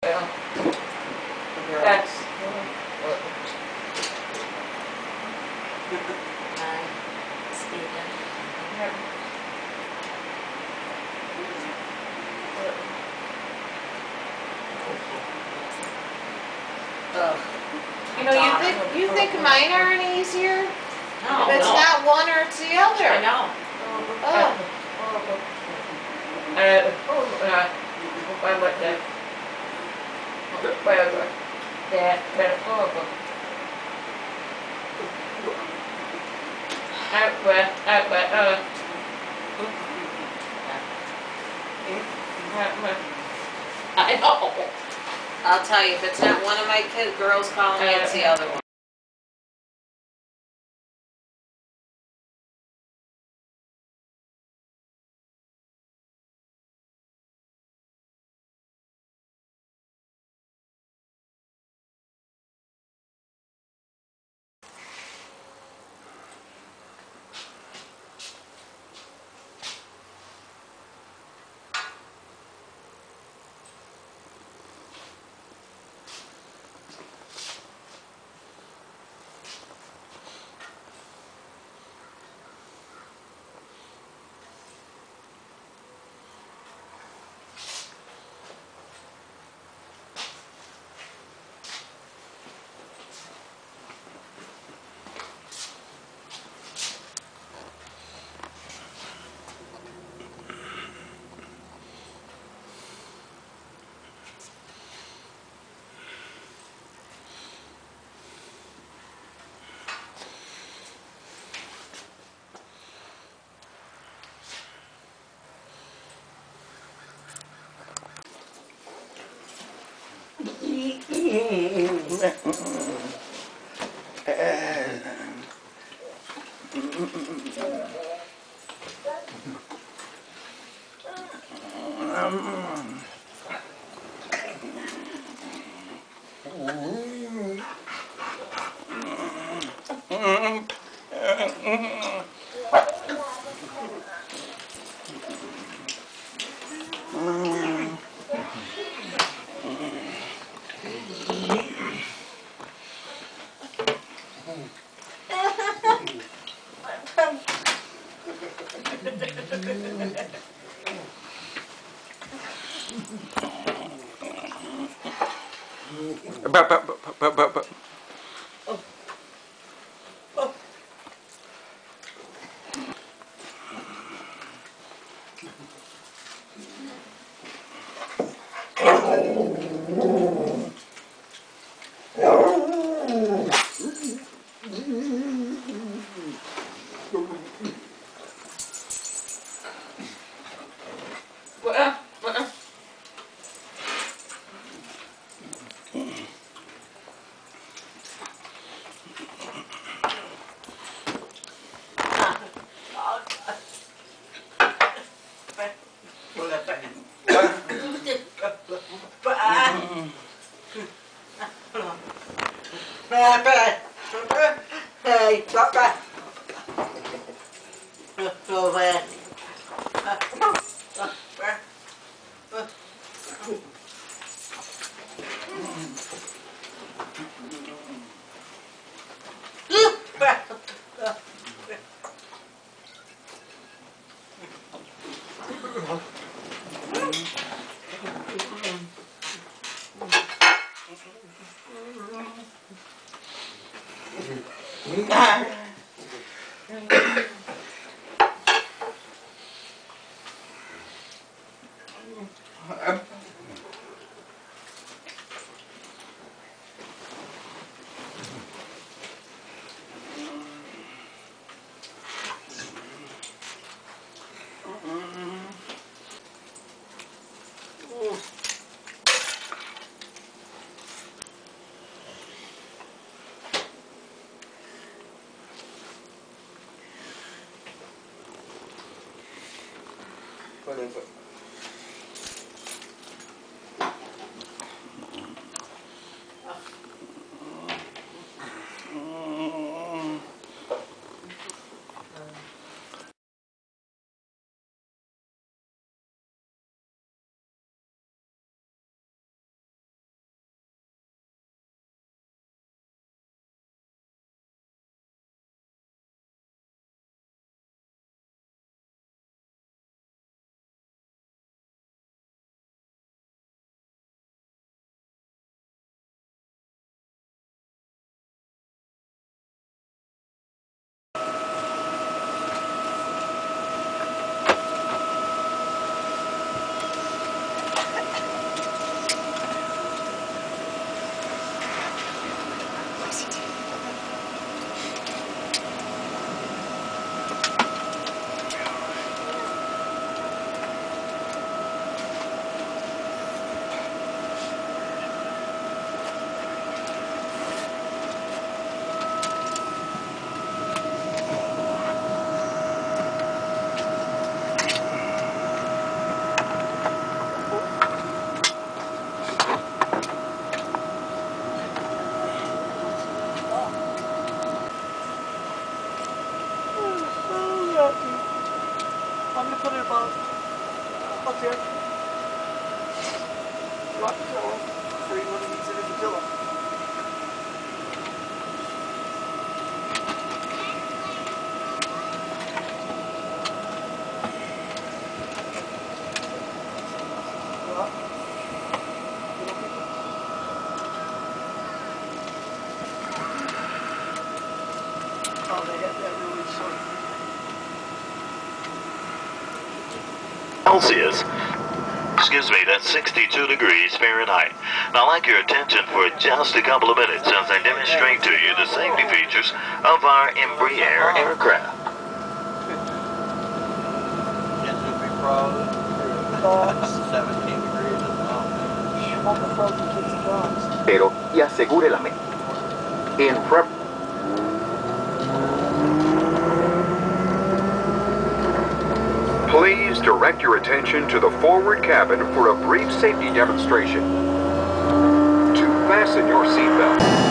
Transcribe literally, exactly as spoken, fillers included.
Yeah. That's. Hi, Stephen. Yep. Ugh. You know, you think you think mine are any easier? No, If it's no. not one or it's the other. I know. Oh. Uh, uh, I like that. Whatever. That, that's horrible. Out where, out where, uh. Out where. I know. I'll tell you, if it's not one of my kid girls calling me, it's the other one. But, but, but, but, but, but. Well, well. Hey, stop that. Go away. Whatever. Bob. Up here. Drop the pillow before you want to use it as a pillow. Go up. Oh, they have that really short. Celsius. Excuse me, that's sixty-two degrees Fahrenheit. Now, I'd like your attention for just a couple of minutes as I demonstrate to you the safety features of our Embraer aircraft. seventeen degrees at the mountain. Not the frozen kids and dogs. Pero y asegure la mente. In prep. Please direct your attention to the forward cabin for a brief safety demonstration. To fasten your seatbelt.